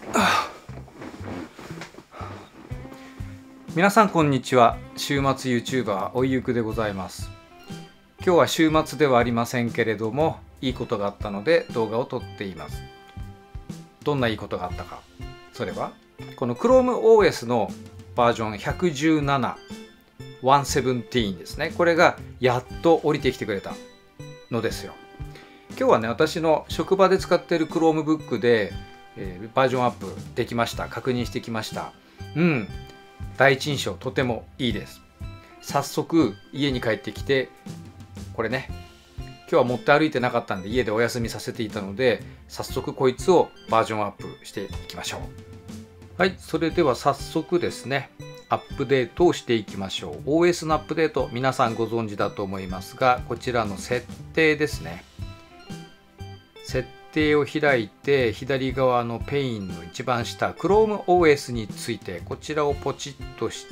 皆さんこんにちは。週末 YouTuber おいゆくでございます。今日は週末ではありませんけれども、いいことがあったので動画を撮っています。どんないいことがあったか。それはこの ChromeOS のバージョン117 117ですね。これがやっと降りてきてくれたのですよ。今日はね、私の職場で使っている Chromebook で、バージョンアップできました。確認してきました。第一印象とてもいいです。早速家に帰ってきて、これね、今日は持って歩いてなかったんで家でお休みさせていたので、早速こいつをバージョンアップしていきましょう。はい、それでは早速ですね、アップデートをしていきましょう。OS のアップデート、皆さんご存知だと思いますが、こちらの設定ですね。設定を開いて、左側のペインの一番下 ChromeOS について、こちらをポチッとして、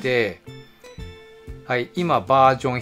はい、今バージョン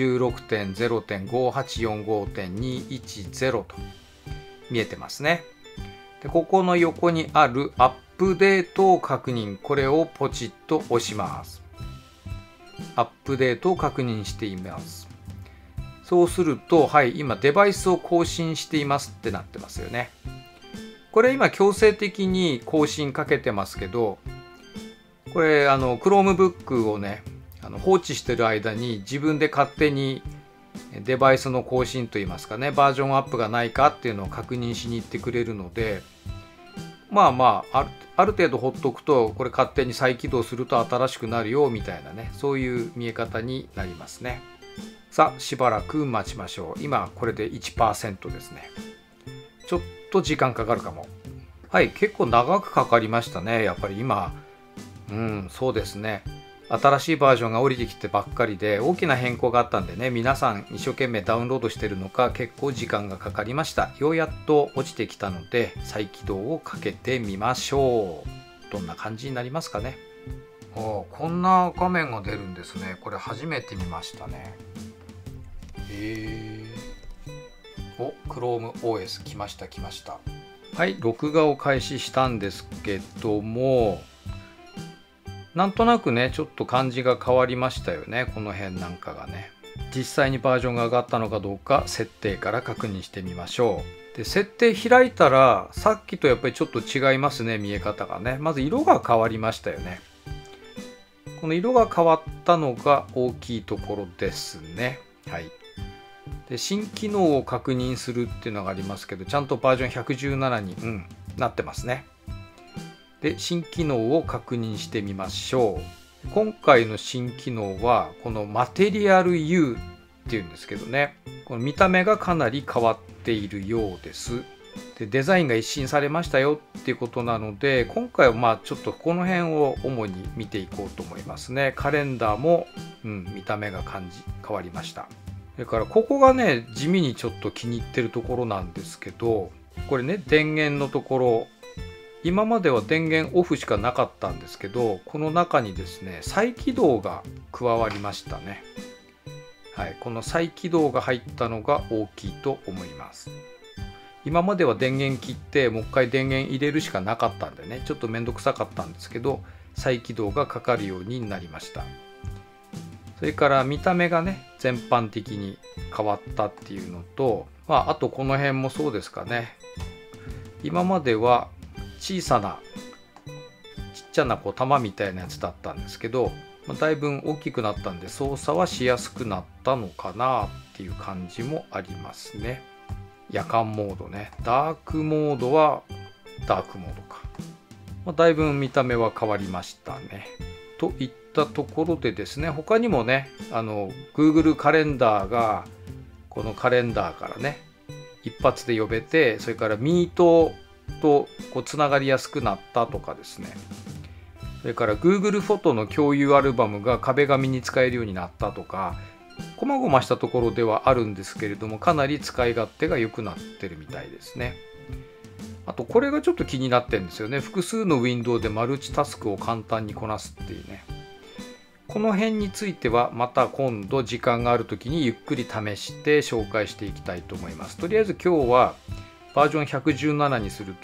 116.0.5845.210 と見えてますね。でここの横にあるアップデートを確認、これをポチッと押します。アップデートを確認しています。そうすると、はい、今デバイスを更新していますってなってますよね。これ今強制的に更新かけてますけど、これChromebook をね、放置してる間に自分で勝手にデバイスの更新といいますかね、バージョンアップがないかっていうのを確認しに行ってくれるので、ある程度ほっとくと、これ勝手に再起動すると新しくなるよみたいなね、そういう見え方になりますね。さあ、しばらく待ちましょう。今これで 1% ですね。ちょっと時間かかるかも。はい、結構長くかかりましたね。やっぱり今、そうですね。新しいバージョンが降りてきてばっかりで、大きな変更があったんでね、皆さん一生懸命ダウンロードしてるのか、結構時間がかかりました。ようやっと落ちてきたので、再起動をかけてみましょう。どんな感じになりますかね。こんな画面が出るんですね。これ初めて見ましたね。ChromeOS 来ました。はい、録画を開始したんですけども、なんとなくね、ちょっと感じが変わりましたよね。この辺なんかがね。実際にバージョンが上がったのかどうか、設定から確認してみましょう。で、設定開いたら、さっきとやっぱりちょっと違いますね、見え方がね。まず色が変わりましたよね。この色が変わったのが大きいところですね。はい。で、新機能を確認するっていうのがありますけど、ちゃんとバージョン117に、なってますね。で、新機能を確認してみましょう。今回の新機能は、このマテリアル U っていうんですけどね、この見た目がかなり変わっているようです。で、デザインが一新されましたよっていうことなので、今回はちょっとこの辺を主に見ていこうと思いますね。カレンダーも、見た目が変わりました。それからここがね、地味にちょっと気に入ってるところなんですけど、これね、電源のところ、今までは電源オフしかなかったんですけど、この中にですね、再起動が加わりましたね。はい、この再起動が入ったのが大きいと思います。今までは電源切ってもう一回電源入れるしかなかったんでね、ちょっとめんどくさかったんですけど、再起動がかかるようになりました。それから見た目がね、全般的に変わったっていうのと、あとこの辺もそうですかね。今までは小さなちっちゃな玉みたいなやつだったんですけど、だいぶ大きくなったんで操作はしやすくなったのかなっていう感じもありますね。夜間モードね、ダークモードはダークモードか、だいぶ見た目は変わりましたね。といったところでですね、他にもね、Google カレンダーがこのカレンダーからね一発で呼べて、それからミートとつながりやすくなったとかですね、それから Google フォトの共有アルバムが壁紙に使えるようになったとか、細々したところではあるんですけれども、かなり使い勝手が良くなってるみたいですね。あとこれがちょっと気になってるんですよね。複数のウィンドウでマルチタスクを簡単にこなすっていうね。この辺についてはまた今度時間がある時にゆっくり試して紹介していきたいと思います。とりあえず今日はバージョン117にすると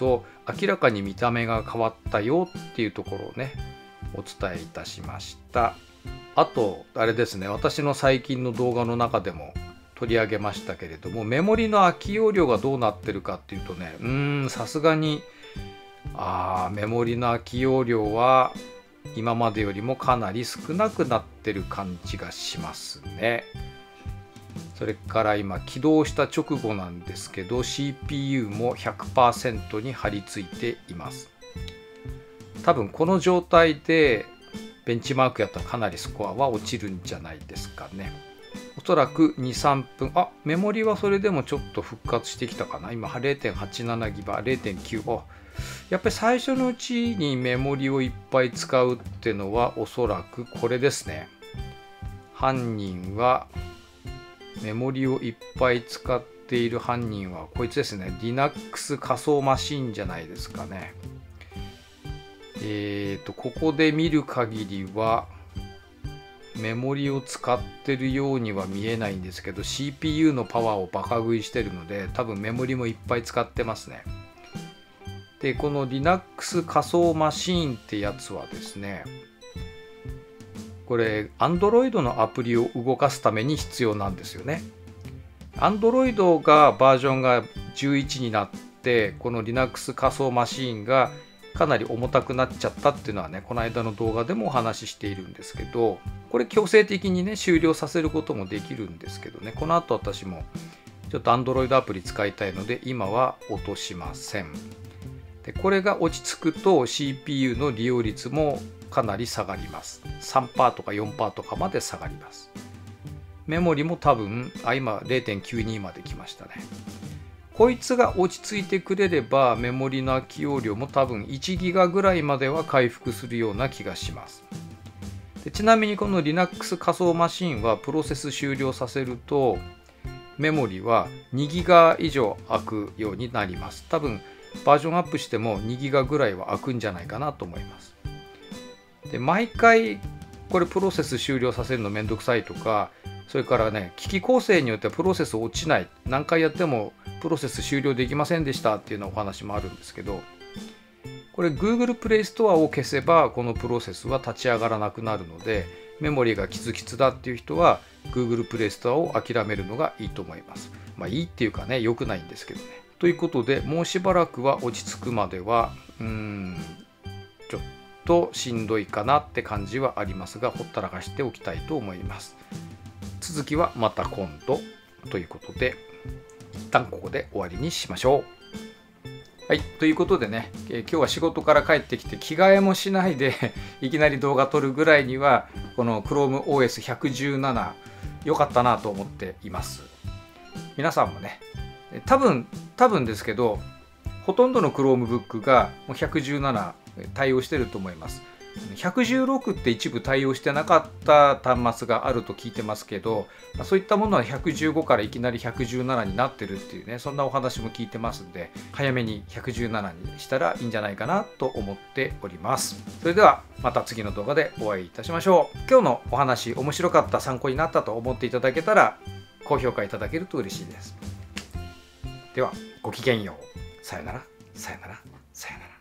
明らかに見た目が変わったよっていうところをねお伝えいたしました。あとあれですね、私の最近の動画の中でも取り上げましたけれども、メモリの空き容量がどうなってるかっていうとね、さすがにメモリの空き容量は今までよりもかなり少なくなってる感じがしますね。それから今起動した直後なんですけど CPU も 100% に張り付いています。多分この状態でベンチマークやったらかなりスコアは落ちるんじゃないですかね。おそらく 2,3 分。メモリはそれでもちょっと復活してきたかな。今 0.87 ギガ、0.9。やっぱり最初のうちにメモリをいっぱい使うってのはおそらくこれですね。犯人はメモリをいっぱい使っている犯人はこいつですね。Linux 仮想マシンじゃないですかね。ここで見る限りはメモリを使ってるようには見えないんですけど CPU のパワーをバカ食いしてるので多分メモリもいっぱい使ってますね。でこの Linux 仮想マシーンってやつはですね、これ Android のアプリを動かすために必要なんですよね。Android がバージョンが11になってこの Linux 仮想マシーンがかなり重たくなっちゃったっていうのはね、この間の動画でもお話ししているんですけど、これ強制的にね終了させることもできるんですけどね、この後私もちょっと Android アプリ使いたいので今は落としません。でこれが落ち着くと CPU の利用率もかなり下がります。3% とか 4% とかまで下がります。メモリも多分今 0.92 まで来ましたね。こいつが落ち着いてくれればメモリの空き容量も多分1ギガぐらいまでは回復するような気がします。でちなみにこの Linux 仮想マシンはプロセス終了させるとメモリは2ギガ以上空くようになります。多分バージョンアップしても2ギガぐらいは空くんじゃないかなと思います。で毎回これプロセス終了させるのめんどくさいとか、それからね機器構成によってはプロセス落ちない、何回やってもプロセス終了できませんでしたっていうようなお話もあるんですけど、これ Google Play Store を消せばこのプロセスは立ち上がらなくなるので、メモリがキツキツだっていう人は Google Play Store を諦めるのがいいと思います。いいっていうかね、良くないんですけどね。ということでもうしばらくは落ち着くまではちょっとしんどいかなって感じはありますが、ほったらかしておきたいと思います。続きはまた今度ということで一旦ここで終わりにしましょう。はい、ということでね、今日は仕事から帰ってきて着替えもしないでいきなり動画撮るぐらいにはこの ChromeOS117 良かったなと思っています。皆さんもね、多分ですけどほとんどの Chromebook がもう117対応してると思います。116って一部対応してなかった端末があると聞いてますけど、そういったものは115からいきなり117になってるっていうね、そんなお話も聞いてますんで、早めに117にしたらいいんじゃないかなと思っております。それではまた次の動画でお会いいたしましょう。今日のお話面白かった、参考になったと思っていただけたら高評価いただけると嬉しいです。ではごきげんよう。さよなら、さよなら、さよなら。